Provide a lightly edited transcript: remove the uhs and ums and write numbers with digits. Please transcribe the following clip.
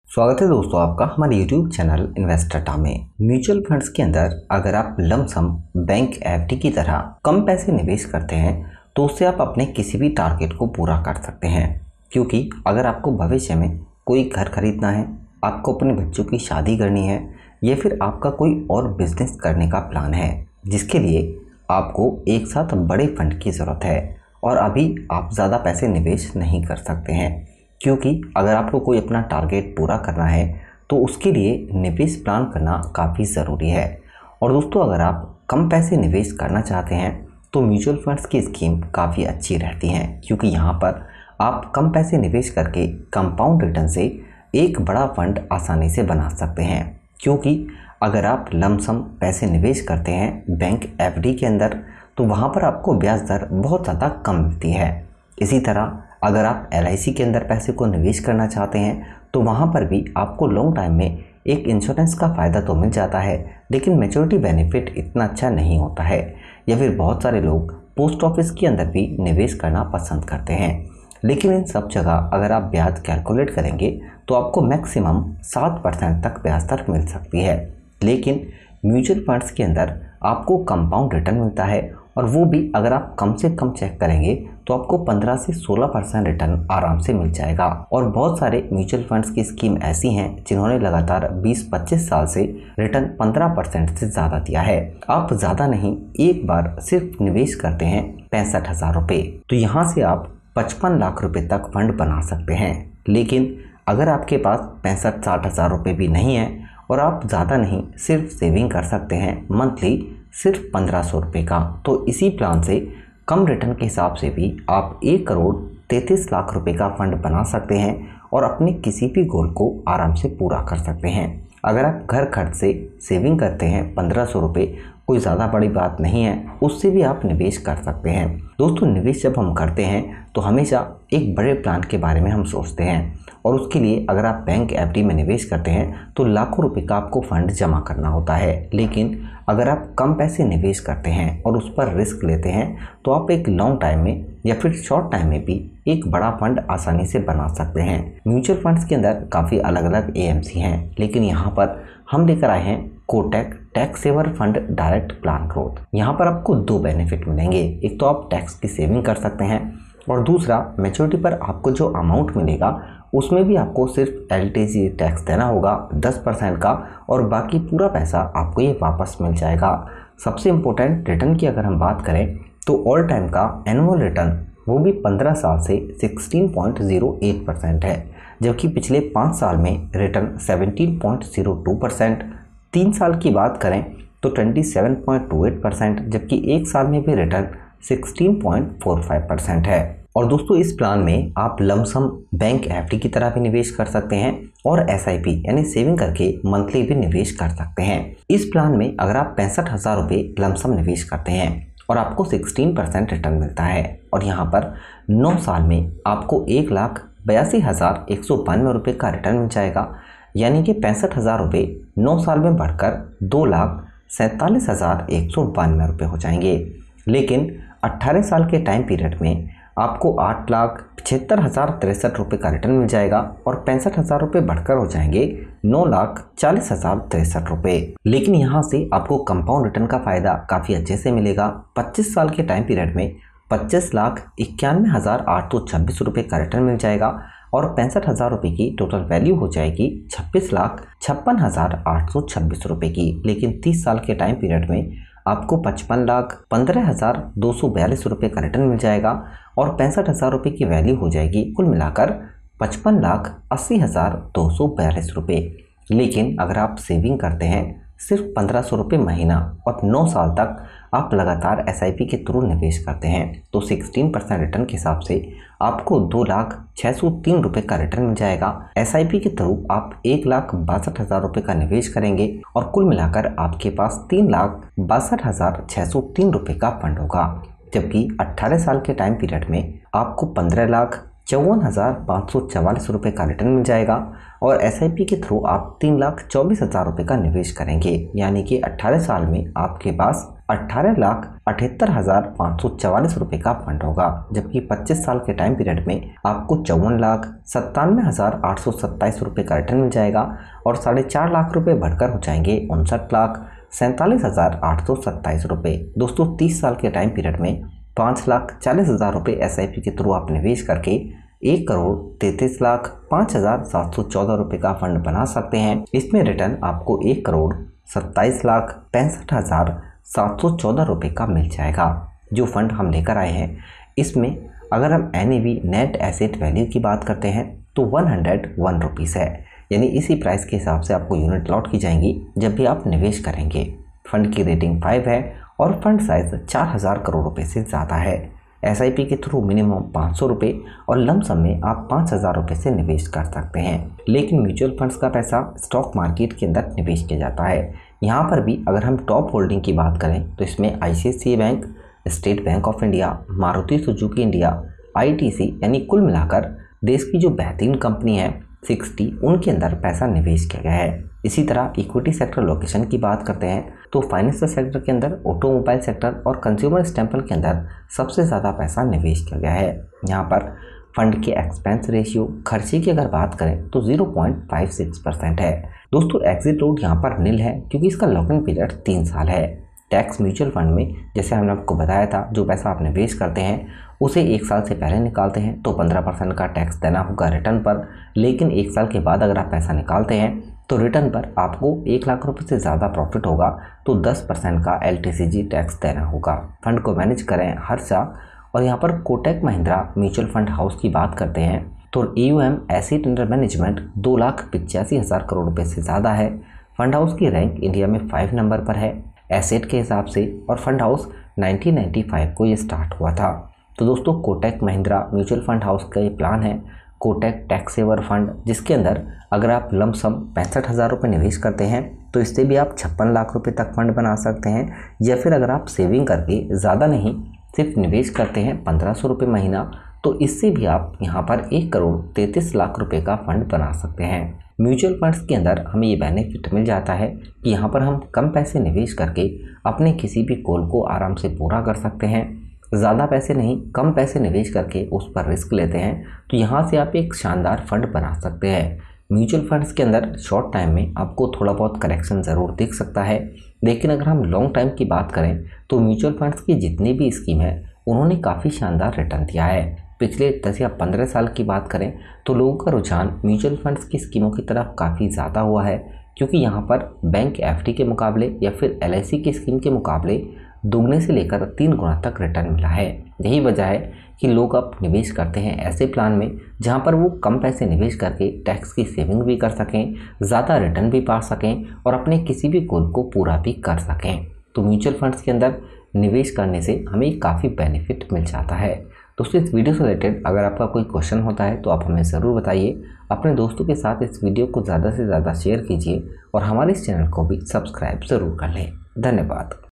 स्वागत है दोस्तों आपका हमारे YouTube चैनल इन्वेस्टरटा में। म्यूचुअल फंड्स के अंदर अगर आप लमसम बैंक एफडी की तरह कम पैसे निवेश करते हैं तो उससे आप अपने किसी भी टारगेट को पूरा कर सकते हैं। क्योंकि अगर आपको भविष्य में कोई घर खरीदना है, आपको अपने बच्चों की शादी करनी है या फिर आपका कोई और बिजनेस करने का प्लान है जिसके लिए आपको एक साथ बड़े फंड की ज़रूरत है और अभी आप ज़्यादा पैसे निवेश नहीं कर सकते हैं, क्योंकि अगर आपको कोई अपना टारगेट पूरा करना है तो उसके लिए निवेश प्लान करना काफ़ी ज़रूरी है। और दोस्तों अगर आप कम पैसे निवेश करना चाहते हैं तो म्यूचुअल फंड्स की स्कीम काफ़ी अच्छी रहती हैं, क्योंकि यहाँ पर आप कम पैसे निवेश करके कंपाउंड रिटर्न से एक बड़ा फंड आसानी से बना सकते हैं। क्योंकि अगर आप लमसम पैसे निवेश करते हैं बैंक एफडी के अंदर तो वहाँ पर आपको ब्याज दर बहुत ज़्यादा कम मिलती है। इसी तरह अगर आप LIC के अंदर पैसे को निवेश करना चाहते हैं तो वहाँ पर भी आपको लॉन्ग टाइम में एक इंश्योरेंस का फ़ायदा तो मिल जाता है, लेकिन मैच्योरिटी बेनिफिट इतना अच्छा नहीं होता है। या फिर बहुत सारे लोग पोस्ट ऑफिस के अंदर भी निवेश करना पसंद करते हैं, लेकिन इन सब जगह अगर आप ब्याज कैलकुलेट करेंगे तो आपको मैक्सिमम 7% तक ब्याज दर मिल सकती है। लेकिन म्यूचुअल फंड्स के अंदर आपको कंपाउंड रिटर्न मिलता है, और वो भी अगर आप कम से कम चेक करेंगे तो आपको 15 से 16% रिटर्न आराम से मिल जाएगा। और बहुत सारे म्यूचुअल फंड्स की स्कीम ऐसी हैं जिन्होंने लगातार 20-25 साल से रिटर्न 15% से ज़्यादा दिया है। आप ज़्यादा नहीं, एक बार सिर्फ निवेश करते हैं 65,000 रुपये तो यहाँ से आप 55 लाख रुपये तक फंड बना सकते हैं। लेकिन अगर आपके पास 65-60 हज़ार रुपये भी नहीं है और आप ज़्यादा नहीं, सिर्फ सेविंग कर सकते हैं मंथली सिर्फ 1500 रुपये का, तो इसी प्लान से कम रिटर्न के हिसाब से भी आप 1,33 लाख रुपए का फंड बना सकते हैं और अपने किसी भी गोल को आराम से पूरा कर सकते हैं। अगर आप घर खर्च से सेविंग करते हैं 1500 रुपये, कोई ज़्यादा बड़ी बात नहीं है, उससे भी आप निवेश कर सकते हैं। दोस्तों निवेश जब हम करते हैं तो हमेशा एक बड़े प्लान के बारे में हम सोचते हैं, और उसके लिए अगर आप बैंक एफडी में निवेश करते हैं तो लाखों रुपए का आपको फंड जमा करना होता है। लेकिन अगर आप कम पैसे निवेश करते हैं और उस पर रिस्क लेते हैं तो आप एक लॉन्ग टाइम में या फिर शॉर्ट टाइम में भी एक बड़ा फंड आसानी से बना सकते हैं। म्यूचुअल फंड्स के अंदर काफ़ी अलग अलग AMC हैं, लेकिन यहाँ पर हम लेकर आए हैं Kotak tax saver fund direct plan growth. यहाँ पर आपको 2 बेनिफिट मिलेंगे। एक तो आप टैक्स की सेविंग कर सकते हैं, और दूसरा मैच्योरिटी पर आपको जो अमाउंट मिलेगा उसमें भी आपको सिर्फ LTC टैक्स देना होगा 10% का, और बाकी पूरा पैसा आपको ये वापस मिल जाएगा। सबसे इम्पोर्टेंट रिटर्न की अगर हम बात करें तो ऑल टाइम का एनुअल रिटर्न वो भी 15 साल से 16.08% है, जबकि पिछले 5 साल में रिटर्न 17.02%, 3 साल की बात करें तो 27.28%, जबकि 1 साल में भी रिटर्न 16.45% है। और दोस्तों इस प्लान में आप लमसम बैंक एफडी की तरह भी निवेश कर सकते हैं और SIP यानी सेविंग करके मंथली भी निवेश कर सकते हैं। इस प्लान में अगर आप 65,000 रुपये लमसम निवेश करते हैं और आपको 16% रिटर्न मिलता है, और यहाँ पर 9 साल में आपको 1,82,192 रुपये का रिटर्न मिल जाएगा। यानी कि 65,000 रुपये 9 साल में बढ़कर 2,47,192 रुपये हो जाएंगे। लेकिन 18 साल के टाइम पीरियड में आपको 8,75,063 रुपये का रिटर्न मिल जाएगा, और 65,000 रुपये बढ़कर हो जाएंगे 9,40,063 रुपये। लेकिन यहाँ से आपको कंपाउंड रिटर्न का फ़ायदा काफ़ी अच्छे से मिलेगा। 25 साल के टाइम पीरियड में 25,91,826 रुपये का रिटर्न मिल जाएगा, और 65,000 रुपये की टोटल वैल्यू हो जाएगी 26,56,826 रुपये की। लेकिन 30 साल के टाइम पीरियड में आपको 55,15,242 रुपये का रिटर्न मिल जाएगा, और 65,000 रुपये की वैल्यू हो जाएगी कुल मिलाकर 55,80,242 रुपये। लेकिन अगर आप सेविंग करते हैं सिर्फ 1500 रुपये महीना और 9 साल तक आप लगातार SIP के थ्रू निवेश करते हैं तो 16% रिटर्न के हिसाब से आपको 2,06,03 रुपये का रिटर्न मिल जाएगा। SIP के थ्रू आप 1,62,000 रुपये का निवेश करेंगे और कुल मिलाकर आपके पास 3,62,603 रुपये का फंड होगा। जबकि 18 साल के टाइम पीरियड में आपको 15,54,544 रुपये का रिटर्न मिल जाएगा, और SIP के थ्रू आप 3,24,000 रुपये का निवेश करेंगे। यानी कि 18 साल में आपके पास 18,78,544 रुपए का फंड होगा, जबकि 25 साल के टाइम पीरियड में आपको 54,97,827 रुपए का रिटर्न मिल जाएगा और 4.5 लाख रुपए बढ़कर हो जाएंगे 59,47,827 रुपए। दोस्तों 30 साल के टाइम पीरियड में 5,40,000 रुपए SIP के थ्रू आप निवेश करके 1,33,05,714 रुपए का फंड बना सकते हैं। इसमें रिटर्न आपको 1,27,65,714 रुपए का मिल जाएगा। जो फंड हम लेकर आए हैं इसमें अगर हम NAV नेट एसेट वैल्यू की बात करते हैं तो 101 रुपीज़ है, यानी इसी प्राइस के हिसाब से आपको यूनिट लॉट की जाएंगी जब भी आप निवेश करेंगे। फंड की रेटिंग 5 है और फंड साइज 4,000 करोड़ रुपए से ज़्यादा है। SIP के थ्रू मिनिमम 500 रुपये और लमसम में आप 5,000 रुपये से निवेश कर सकते हैं। लेकिन म्यूचुअल फंड्स का पैसा स्टॉक मार्केट के अंदर निवेश किया जाता है। यहाँ पर भी अगर हम टॉप होल्डिंग की बात करें तो इसमें ICICI bank, state bank of India, Maruti Suzuki India, ITC यानी कुल मिलाकर देश की जो बेहतरीन कंपनी है 60 उनके अंदर पैसा निवेश किया गया है। इसी तरह इक्विटी सेक्टर लोकेशन की बात करते हैं तो फाइनेंशियल सेक्टर के अंदर, ऑटोमोबाइल सेक्टर और कंज्यूमर स्टेपल के अंदर सबसे ज़्यादा पैसा निवेश किया गया है। यहाँ पर फंड के एक्सपेंस रेशियो खर्चे की अगर बात करें तो 0.56% है। दोस्तों एग्जिट रूट यहाँ पर नील है क्योंकि इसका लॉक इन पीरियड 3 साल है। टैक्स म्यूचुअल फंड में जैसे हमने आपको बताया था जो पैसा आप निवेश करते हैं उसे 1 साल से पहले निकालते हैं तो 15% का टैक्स देना होगा रिटर्न पर, लेकिन 1 साल के बाद अगर आप पैसा निकालते हैं तो रिटर्न पर आपको 1 लाख रुपए से ज़्यादा प्रॉफिट होगा तो 10% का LTCG टैक्स देना होगा। फंड को मैनेज करें हर्षा और यहाँ पर Kotak Mahindra mutual fund house की बात करते हैं तो AUM asset under management 2,85,000 crore रुपए से ज़्यादा है। फंड हाउस की रैंक इंडिया में 5 नंबर पर है एसेट के हिसाब से और फंड हाउस 1995 को ये स्टार्ट हुआ था। तो दोस्तों Kotak Mahindra mutual fund house का ये प्लान है कोटक टैक्स सेवर फंड, जिसके अंदर अगर आप लमसम 65,000 रुपये निवेश करते हैं तो इससे भी आप 56 लाख रुपए तक फंड बना सकते हैं। या फिर अगर आप सेविंग करके ज़्यादा नहीं सिर्फ निवेश करते हैं 1,500 रुपये महीना तो इससे भी आप यहाँ पर 1,33,00,000 रुपए का फंड बना सकते हैं। म्यूचुअल फंड्स के अंदर हमें ये बेनिफिट मिल जाता है कि यहाँ पर हम कम पैसे निवेश करके अपने किसी भी गोल को आराम से पूरा कर सकते हैं। ज़्यादा पैसे नहीं, कम पैसे निवेश करके उस पर रिस्क लेते हैं तो यहाँ से आप एक शानदार फंड बना सकते हैं। म्यूचुअल फंड्स के अंदर शॉर्ट टाइम में आपको थोड़ा बहुत करेक्शन ज़रूर दिख सकता है, लेकिन अगर हम लॉन्ग टाइम की बात करें तो म्यूचुअल फंड्स की जितनी भी स्कीम है उन्होंने काफ़ी शानदार रिटर्न दिया है। पिछले 10 या 15 साल की बात करें तो लोगों का रुझान म्यूचुअल फंड्स की स्कीमों की तरफ काफ़ी ज़्यादा हुआ है, क्योंकि यहाँ पर बैंक FD के मुकाबले या फिर LIC की स्कीम के मुकाबले दुगने से लेकर 3 गुना तक रिटर्न मिला है। यही वजह है कि लोग अब निवेश करते हैं ऐसे प्लान में जहां पर वो कम पैसे निवेश करके टैक्स की सेविंग भी कर सकें, ज़्यादा रिटर्न भी पा सकें और अपने किसी भी गोल को पूरा भी कर सकें। तो म्यूचुअल फंड्स के अंदर निवेश करने से हमें काफ़ी बेनिफिट मिल जाता है। दोस्तों इस वीडियो से रिलेटेड अगर आपका कोई क्वेश्चन होता है तो आप हमें ज़रूर बताइए। अपने दोस्तों के साथ इस वीडियो को ज़्यादा से ज़्यादा शेयर कीजिए और हमारे इस चैनल को भी सब्सक्राइब ज़रूर कर लें। धन्यवाद।